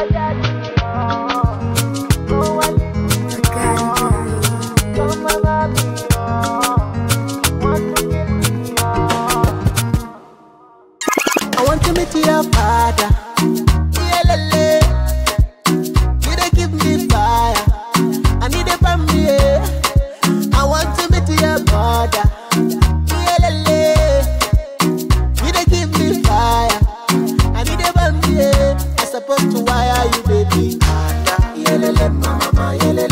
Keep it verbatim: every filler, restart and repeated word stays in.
I want to meet your father. Yeah, lele. You dey give me fire. I need a family. I want to meet your mother. Yeah, lele. You dey give me fire. I need a family. I supposed to wire you, baby. Yeah, lele, mama, yeah, lele.